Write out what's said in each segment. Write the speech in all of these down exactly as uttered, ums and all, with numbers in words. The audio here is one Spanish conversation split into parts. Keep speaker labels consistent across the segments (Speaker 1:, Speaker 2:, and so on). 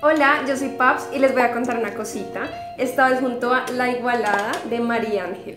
Speaker 1: Hola, yo soy Paps y les voy a contar una cosita. Esta vez junto a La Igualada de María Ángela.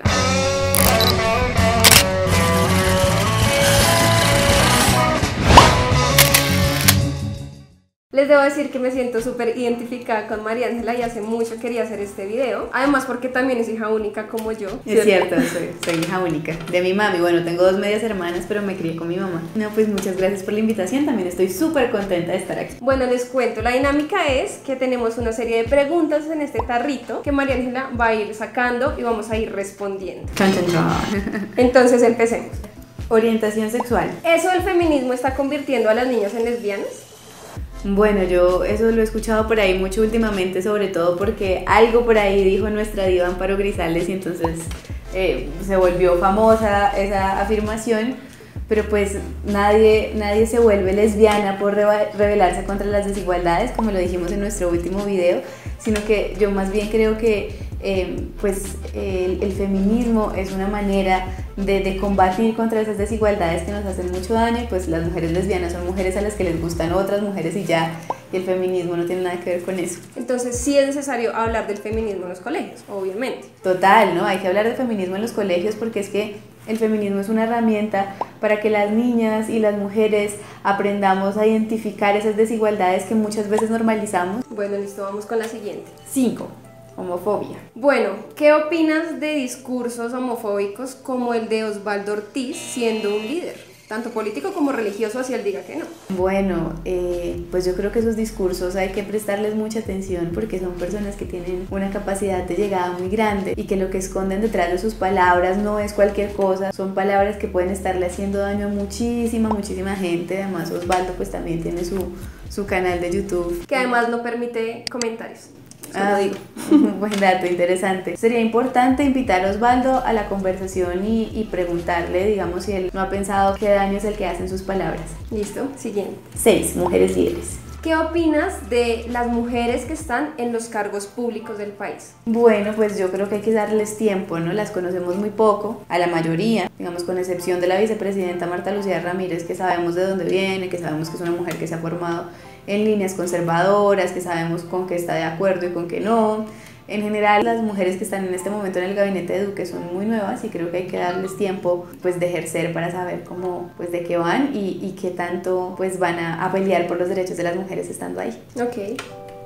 Speaker 1: Les debo decir que me siento súper identificada con María Ángela y hace mucho quería hacer este video. Además porque también es hija única como yo.
Speaker 2: Es cierto, soy, soy hija única de mi mami. Bueno, tengo dos medias hermanas, pero me crié con mi mamá. No, pues muchas gracias por la invitación. También estoy súper contenta de estar aquí.
Speaker 1: Bueno, les cuento. La dinámica es que tenemos una serie de preguntas en este tarrito que María Ángela va a ir sacando y vamos a ir respondiendo.
Speaker 2: Chan, chan, chan.
Speaker 1: Entonces empecemos.
Speaker 2: Orientación sexual.
Speaker 1: ¿Eso del feminismo está convirtiendo a las niñas en lesbianas?
Speaker 2: Bueno, yo eso lo he escuchado por ahí mucho últimamente, sobre todo porque algo por ahí dijo nuestra diva Amparo Grisales y entonces eh, se volvió famosa esa afirmación, pero pues nadie, nadie se vuelve lesbiana por rebelarse contra las desigualdades, como lo dijimos en nuestro último video, sino que yo más bien creo que eh, pues el, el feminismo es una manera de, de combatir contra esas desigualdades que nos hacen mucho daño, y pues las mujeres lesbianas son mujeres a las que les gustan otras mujeres y ya, y el feminismo no tiene nada que ver con eso.
Speaker 1: Entonces sí es necesario hablar del feminismo en los colegios, obviamente.
Speaker 2: Total, ¿no? Hay que hablar de feminismo en los colegios porque es que el feminismo es una herramienta para que las niñas y las mujeres aprendamos a identificar esas desigualdades que muchas veces normalizamos.
Speaker 1: Bueno, listo, vamos con la siguiente.
Speaker 2: cinco. Homofobia.
Speaker 1: Bueno, ¿qué opinas de discursos homofóbicos como el de Osvaldo Ortiz siendo un líder, tanto político como religioso, así él diga que no?
Speaker 2: Bueno, eh, pues yo creo que esos discursos hay que prestarles mucha atención porque son personas que tienen una capacidad de llegada muy grande y que lo que esconden detrás de sus palabras no es cualquier cosa, son palabras que pueden estarle haciendo daño a muchísima, muchísima gente. Además Osvaldo pues también tiene su, su canal de YouTube.
Speaker 1: Que además no permite comentarios.
Speaker 2: Ah, digo, buen dato, interesante. Sería importante invitar a Osvaldo a la conversación y, y preguntarle, digamos, si él no ha pensado qué daño es el que hacen sus palabras.
Speaker 1: Listo, siguiente.
Speaker 2: seis. Mujeres líderes.
Speaker 1: ¿Qué opinas de las mujeres que están en los cargos públicos del país?
Speaker 2: Bueno, pues yo creo que hay que darles tiempo, ¿no? Las conocemos muy poco, a la mayoría, digamos con excepción de la vicepresidenta Marta Lucía Ramírez, que sabemos de dónde viene, que sabemos que es una mujer que se ha formado en líneas conservadoras, que sabemos con qué está de acuerdo y con qué no. En general, las mujeres que están en este momento en el gabinete de Duque son muy nuevas y creo que hay que darles tiempo pues, de ejercer para saber cómo, pues, de qué van y, y qué tanto pues, van a, a pelear por los derechos de las mujeres estando ahí.
Speaker 1: Ok.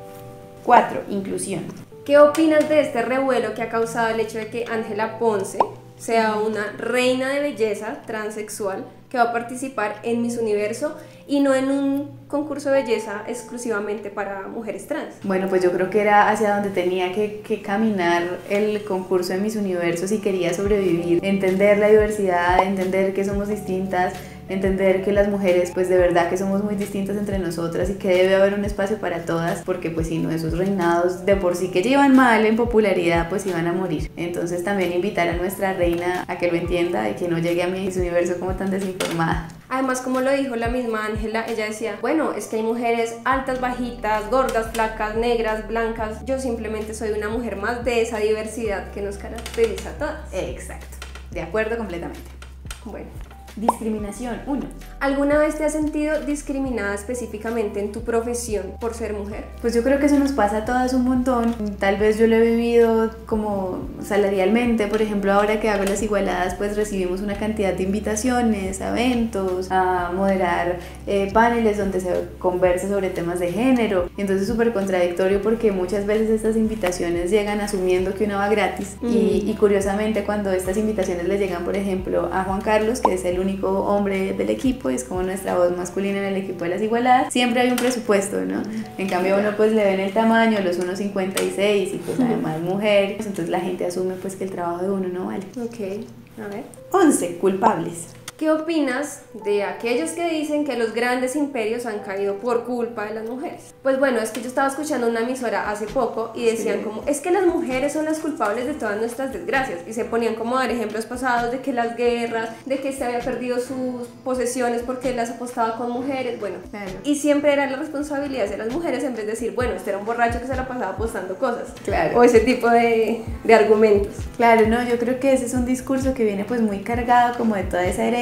Speaker 2: cuatro. Inclusión.
Speaker 1: ¿Qué opinas de este revuelo que ha causado el hecho de que Ángela Ponce sea una reina de belleza transexual que va a participar en Miss Universo y no en un concurso de belleza exclusivamente para mujeres trans?
Speaker 2: Bueno, pues yo creo que era hacia donde tenía que, que caminar el concurso de Miss Universo si quería sobrevivir, entender la diversidad, entender que somos distintas, entender que las mujeres pues de verdad que somos muy distintas entre nosotras y que debe haber un espacio para todas, porque pues si no, esos reinados de por sí que llevan mal en popularidad pues iban a morir. Entonces también invitar a nuestra reina a que lo entienda y que no llegue a Miss Universo como tan desinformada.
Speaker 1: Además, como lo dijo la misma Ángela, ella decía, bueno, es que hay mujeres altas, bajitas, gordas, flacas, negras, blancas. Yo simplemente soy una mujer más de esa diversidad que nos caracteriza a todas.
Speaker 2: Exacto, de acuerdo completamente.
Speaker 1: Bueno.
Speaker 2: Discriminación, uno.
Speaker 1: ¿Alguna vez te has sentido discriminada específicamente en tu profesión por ser mujer?
Speaker 2: Pues yo creo que eso nos pasa a todas un montón. Tal vez yo lo he vivido como salarialmente, por ejemplo, ahora que hago las igualadas, pues recibimos una cantidad de invitaciones a eventos, a moderar eh, paneles donde se conversa sobre temas de género. Entonces es súper contradictorio porque muchas veces estas invitaciones llegan asumiendo que uno va gratis. Mm. Y, y curiosamente cuando estas invitaciones le llegan, por ejemplo, a Juan Carlos, que es el único hombre del equipo, es como nuestra voz masculina en el equipo de las igualadas, siempre hay un presupuesto, ¿no? En cambio a uno pues le ven el tamaño, los uno cincuenta y seis y pues además mujer, entonces la gente asume pues que el trabajo de uno no vale.
Speaker 1: Ok, a ver.
Speaker 2: once. Culpables.
Speaker 1: ¿Qué opinas de aquellos que dicen que los grandes imperios han caído por culpa de las mujeres? Pues bueno, es que yo estaba escuchando una emisora hace poco y decían sí. como, es que las mujeres son las culpables de todas nuestras desgracias, y se ponían como a dar ejemplos pasados de que las guerras, de que se había perdido sus posesiones porque las apostaba con mujeres, bueno, claro. Y siempre era la responsabilidad de las mujeres en vez de decir, bueno, este era un borracho que se la pasaba apostando cosas,
Speaker 2: claro.
Speaker 1: O ese tipo de, de argumentos.
Speaker 2: Claro, no, yo creo que ese es un discurso que viene pues muy cargado como de toda esa herencia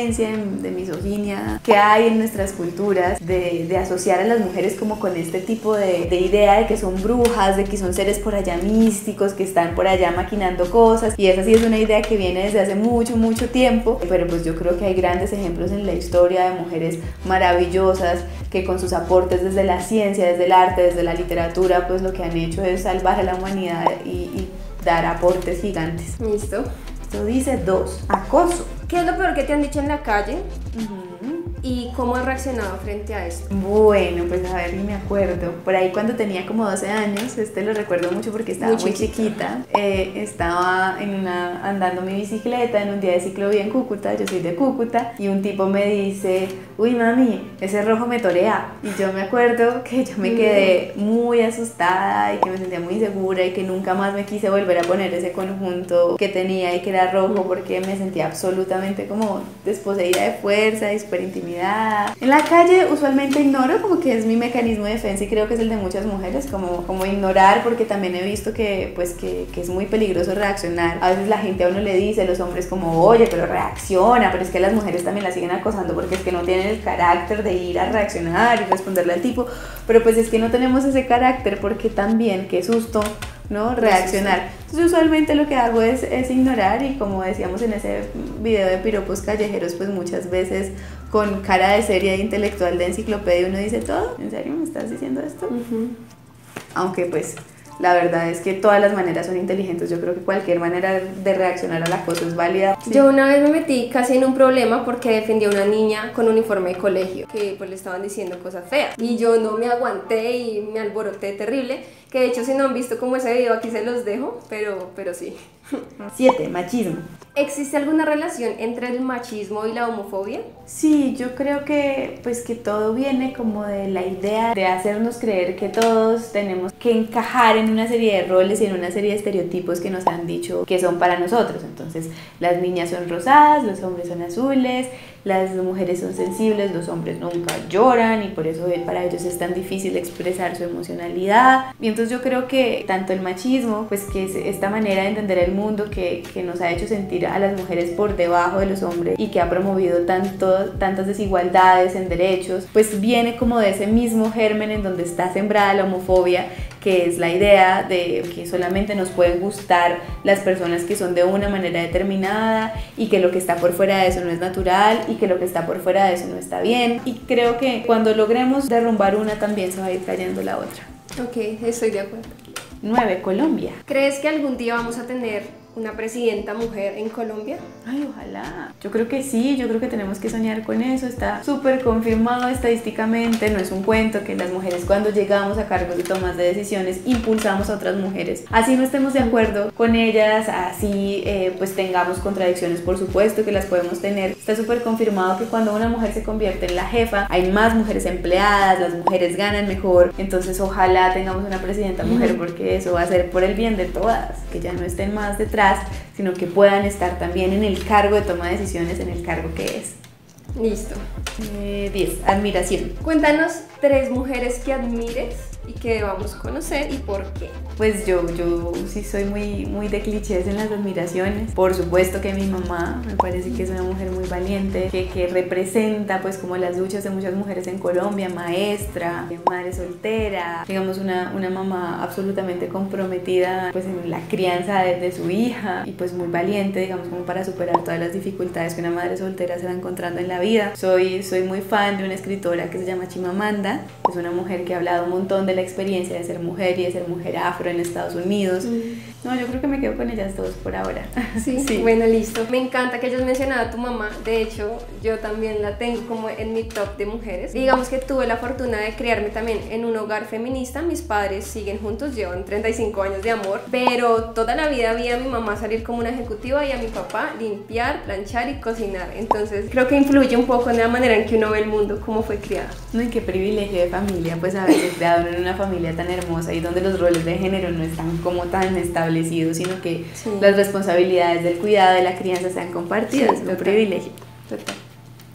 Speaker 2: violencia, de misoginia que hay en nuestras culturas, de, de asociar a las mujeres como con este tipo de, de idea de que son brujas, de que son seres por allá místicos, que están por allá maquinando cosas, y esa sí es una idea que viene desde hace mucho, mucho tiempo, pero pues yo creo que hay grandes ejemplos en la historia de mujeres maravillosas que con sus aportes desde la ciencia, desde el arte, desde la literatura, pues lo que han hecho es salvar a la humanidad y, y dar aportes gigantes.
Speaker 1: Listo.
Speaker 2: Esto dice dos, acoso.
Speaker 1: ¿Qué es lo peor que te han dicho en la calle?
Speaker 2: Uh-huh.
Speaker 1: ¿Y cómo has reaccionado frente a esto?
Speaker 2: Bueno, pues a ver, ni me acuerdo. Por ahí cuando tenía como doce años, este lo recuerdo mucho porque estaba muy, muy chiquita. Eh, estaba en una, andando mi bicicleta en un día de ciclovía en Cúcuta, yo soy de Cúcuta, y un tipo me dice, uy mami, ese rojo me torea. Y yo me acuerdo que yo me quedé muy asustada y que me sentía muy insegura y que nunca más me quise volver a poner ese conjunto que tenía y que era rojo porque me sentía absolutamente como desposeída de fuerza y súper intimidada. En la calle usualmente ignoro, como que es mi mecanismo de defensa y creo que es el de muchas mujeres, como, como ignorar, porque también he visto que, pues, que, que es muy peligroso reaccionar. A veces la gente a uno le dice, los hombres como, oye, pero reacciona, pero es que las mujeres también la siguen acosando porque es que no tienen el carácter de ir a reaccionar y responderle al tipo, pero pues es que no tenemos ese carácter porque también, qué susto, ¿no? Reaccionar. Entonces usualmente lo que hago es, es ignorar y como decíamos en ese video de piropos callejeros, pues muchas veces con cara de seria e intelectual de enciclopedia uno dice todo, ¿en serio me estás diciendo esto? Uh-huh. Aunque pues la verdad es que todas las maneras son inteligentes, yo creo que cualquier manera de reaccionar al acoso es válida.
Speaker 1: Sí. Yo una vez me metí casi en un problema porque defendí a una niña con uniforme de colegio, que pues le estaban diciendo cosas feas y yo no me aguanté y me alboroté terrible, que de hecho si no han visto como ese video aquí se los dejo, pero, pero sí.
Speaker 2: siete. Machismo.
Speaker 1: ¿Existe alguna relación entre el machismo y la homofobia?
Speaker 2: Sí, yo creo que pues que todo viene como de la idea de hacernos creer que todos tenemos que encajar en una serie de roles y en una serie de estereotipos que nos han dicho que son para nosotros. Entonces, las niñas son rosadas, los hombres son azules, las mujeres son sensibles, los hombres nunca lloran y por eso para ellos es tan difícil expresar su emocionalidad. Y entonces yo creo que tanto el machismo, pues que es esta manera de entender el mundo que, que nos ha hecho sentir a las mujeres por debajo de los hombres y que ha promovido tanto, tantas desigualdades en derechos, pues viene como de ese mismo germen en donde está sembrada la homofobia, que es la idea de que solamente nos pueden gustar las personas que son de una manera determinada y que lo que está por fuera de eso no es natural y que lo que está por fuera de eso no está bien. Y creo que cuando logremos derrumbar una también se va a ir cayendo la otra.
Speaker 1: Ok, estoy de acuerdo.
Speaker 2: nueve. Colombia.
Speaker 1: ¿Crees que algún día vamos a tener una presidenta mujer en Colombia?
Speaker 2: Ay, ojalá. Yo creo que sí, yo creo que tenemos que soñar con eso. Está súper confirmado estadísticamente, no es un cuento, que las mujeres cuando llegamos a cargos de tomas de decisiones impulsamos a otras mujeres. Así no estemos de acuerdo con ellas, así eh, pues tengamos contradicciones, por supuesto que las podemos tener. Está súper confirmado que cuando una mujer se convierte en la jefa, hay más mujeres empleadas, las mujeres ganan mejor. Entonces ojalá tengamos una presidenta mujer porque eso va a ser por el bien de todas, que ya no estén más detrás, sino que puedan estar también en el cargo de toma de decisiones, en el cargo que es.
Speaker 1: Listo.
Speaker 2: Eh, diez. Admiración.
Speaker 1: Cuéntanos tres mujeres que admires y que debamos conocer y por qué.
Speaker 2: Pues yo, yo sí soy muy, muy de clichés en las admiraciones. Por supuesto que mi mamá me parece que es una mujer muy valiente, que, que representa pues como las luchas de muchas mujeres en Colombia, maestra, madre soltera, digamos una, una mamá absolutamente comprometida pues en la crianza de, de su hija y pues muy valiente, digamos, como para superar todas las dificultades que una madre soltera se va encontrando en la vida. Soy, soy muy fan de una escritora que se llama Chimamanda, es una mujer que ha hablado un montón de la experiencia de ser mujer y de ser mujer afro en Estados Unidos. Mm. No, yo creo que me quedo con ellas dos por ahora.
Speaker 1: Sí, sí, bueno, listo. Me encanta que hayas mencionado a tu mamá. De hecho, yo también la tengo como en mi top de mujeres. Digamos que tuve la fortuna de criarme también en un hogar feminista. Mis padres siguen juntos, llevan treinta y cinco años de amor, pero toda la vida vi a mi mamá salir como una ejecutiva y a mi papá limpiar, planchar y cocinar. Entonces creo que influye un poco en la manera en que uno ve el mundo, cómo fue criada.
Speaker 2: No, y qué privilegio de familia, pues haberse criado en una familia tan hermosa y donde los roles de género no están como tan establecidos, sino que sí, las responsabilidades del cuidado de la crianza sean compartidas. Sí, un privilegio.
Speaker 1: Total.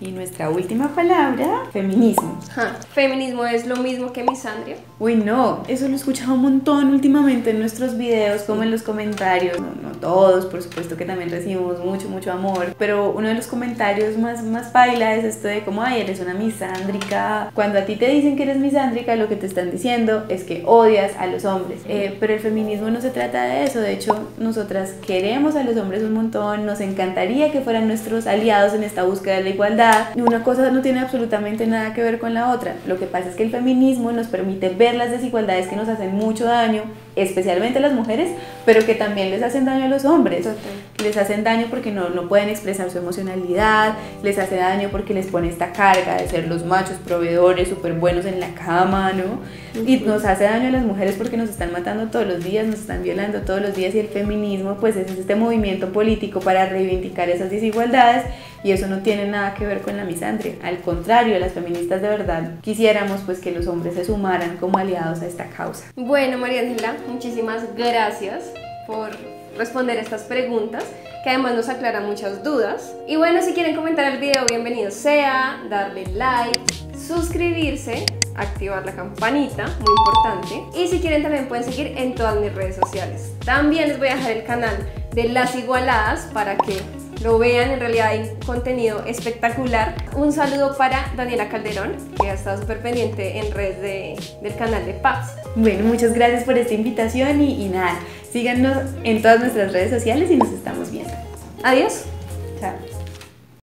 Speaker 2: Y nuestra última palabra, feminismo.
Speaker 1: Ja, feminismo es lo mismo que misandria.
Speaker 2: Uy, no, eso lo he escuchado un montón últimamente en nuestros videos, como en los comentarios. No, no todos, por supuesto que también recibimos mucho, mucho amor. Pero uno de los comentarios más, más paila es esto de como, ay, eres una misándrica. Cuando a ti te dicen que eres misándrica, lo que te están diciendo es que odias a los hombres. Eh, pero el feminismo no se trata de eso. De hecho, nosotras queremos a los hombres un montón, nos encantaría que fueran nuestros aliados en esta búsqueda de la igualdad. Una cosa no tiene absolutamente nada que ver con la otra. Lo que pasa es que el feminismo nos permite ver las desigualdades que nos hacen mucho daño, especialmente a las mujeres, pero que también les hacen daño a los hombres. Total. Les hacen daño porque no, no pueden expresar su emocionalidad, les hace daño porque les pone esta carga de ser los machos proveedores súper buenos en la cama, ¿no? Uh-huh. Y nos hace daño a las mujeres porque nos están matando todos los días, nos están violando todos los días, y el feminismo pues es este movimiento político para reivindicar esas desigualdades, y eso no tiene nada que ver con la misandria. Al contrario, las feministas de verdad quisiéramos pues que los hombres se sumaran como aliados a esta causa.
Speaker 1: Bueno, María Ángela, muchísimas gracias por responder estas preguntas, que además nos aclaran muchas dudas. Y bueno, si quieren comentar el video, bienvenido sea, darle like, suscribirse, activar la campanita, muy importante. Y si quieren también pueden seguir en todas mis redes sociales. También les voy a dejar el canal de Las Igualadas para que lo vean, en realidad hay contenido espectacular. Un saludo para Daniela Calderón, que ha estado súper pendiente en redes de, del canal de Paps.
Speaker 2: Bueno, muchas gracias por esta invitación y, y nada, síganos en todas nuestras redes sociales y nos estamos viendo.
Speaker 1: Adiós.
Speaker 2: Chao.